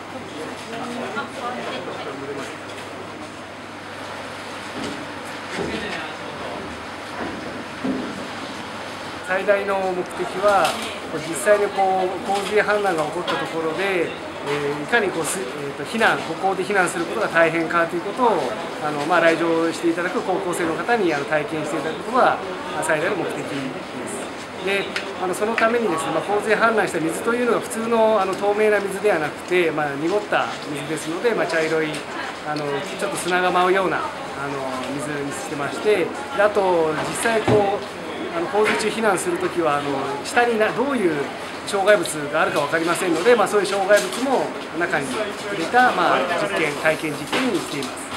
最大の目的は、実際に洪水氾濫が起こったところで、いかに避難、歩行で避難することが大変かということを来場していただく高校生の方に体験していただくことが最大の目的です。でそのためにですね、洪水氾濫した水というのが普通の透明な水ではなくて、濁った水ですので、茶色いちょっと砂が舞うような水にしてまして、であと実際洪水中避難するときは下にどういう障害物があるか分かりませんので、そういう障害物も中に入れた体験実験にしています。